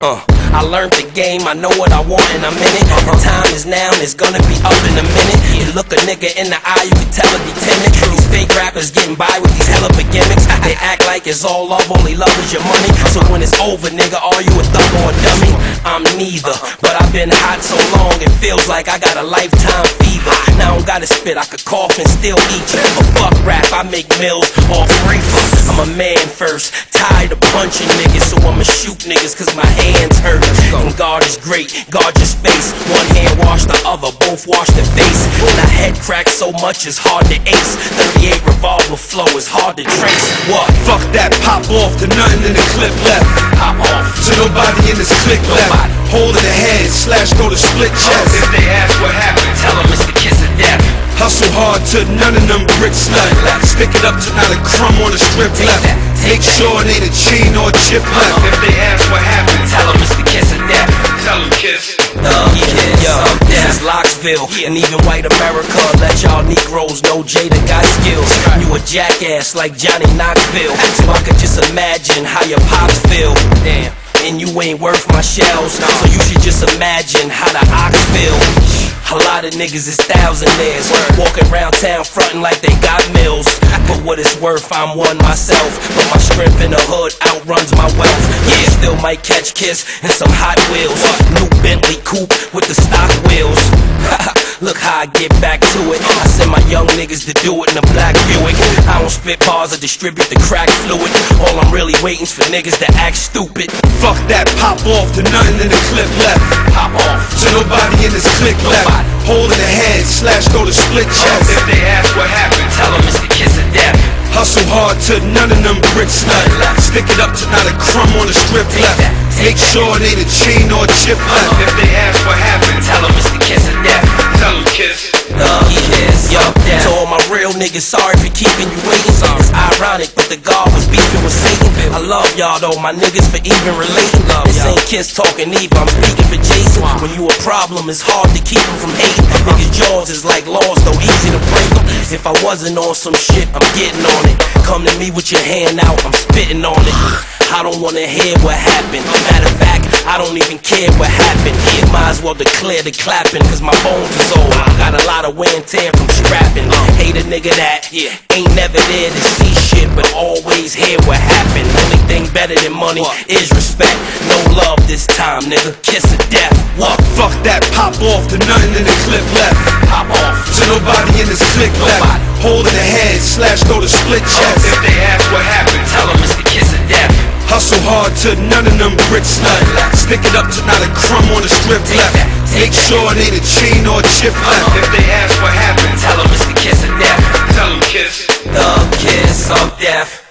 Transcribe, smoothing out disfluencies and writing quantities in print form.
I learned the game, I know what I want and I'm in it. The time is now and it's gonna be up in a minute. You look a nigga in the eye, you can tell if he timid. These fake rappers getting by with these hell of a gimmicks. They act like it's all love, only love is your money. So when it's over, nigga, are you a thug or a dummy? I'm neither, but I've been hot so long it feels like I got a lifetime fever. Now I don't gotta spit, I could cough and still eat you. But fuck rap, I make mills off reefer. I'm a man first, tired of punching niggas, so I'ma shoot niggas cause my hands hurt. And God is great, guard your space. One hand wash the other, both wash the face. And I head crack so much it's hard to ace. 38 revolver flow is hard to trace. What? Fuck that, pop off to nothing in the clip left. Pop off to nobody in this click left. Hold in the head, slash go to split chest. If they ask what happened, tell them it's the kiss of death. Hustle hard to none of them bricks left. Stick it up to not a crumb on the strip left. Make sure it ain't a chain or a chip left. If they ask what happened, tell them it's the kiss of death. Tell them kiss. This is Locksville, and even white America let y'all Negroes know Jada got skills. You a jackass like Johnny Knoxville, so I could just imagine how your pops feel. Damn. And you ain't worth my shells, so you should just imagine how the ox feel. A lot of niggas is thousandaires, walking around town frontin' like they got mills. For what it's worth, I'm one myself, but my strength in the hood outruns my wealth. Yeah, still might catch Kiss and some Hot Wheels. New Bentley coupe with the stock wheels. Look how I get back to it. I send my young niggas to do it in a black Buick. I don't spit bars or distribute the crack fluid. All I'm really waiting's for niggas to act stupid. Fuck that, pop off to nothing in the clip left. Pop off to nobody in this click left. Hold in the head, slash go to split chest. If they ask what happened, tell them it's the kiss of death. Hustle hard to none of them bricks left. Stick it up to not a crumb on the strip left. Make sure it ain't a chain or a chip left. If they ask what happened, tell them it's the kiss of death. Tell them kiss. To all my real niggas, sorry for keeping you waiting. It's ironic, but the God was beefing with Satan. I love y'all though, my niggas, for even relating. This ain't Kiss talking either, I'm speaking for Jason. When you a problem, it's hard to keep him from hating. Niggas' jaws is like laws, though easy to break them. If I wasn't on some shit, I'm getting on it. Come to me with your hand out, I'm spitting on it. I don't wanna hear what happened. Matter of fact, I don't even care what happened. Might as well declare the clapping, cause my bones is old. Got a lot of wear and tear from scrapping. Hate a nigga that ain't never there to see shit, but always hear what happened. Only thing better than money is respect. No love this time, nigga. Kiss of death. What? Fuck that, pop off to nothing in the clip left. Pop off to nobody in this click left. Hold in the head, slash go to split chest. If they ask what happened, tell them it's the kiss of death. Hustle hard to none of them bricks left. Stick it up to not a crumb on the strip left. Make sure it ain't a chain or a chip left. If they ask what happened, tell them it's the kiss of death. Tell them kiss. The kiss of death.